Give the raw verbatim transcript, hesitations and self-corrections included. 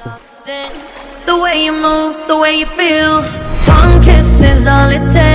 The way you move, the way you feel, one kiss is all it takes.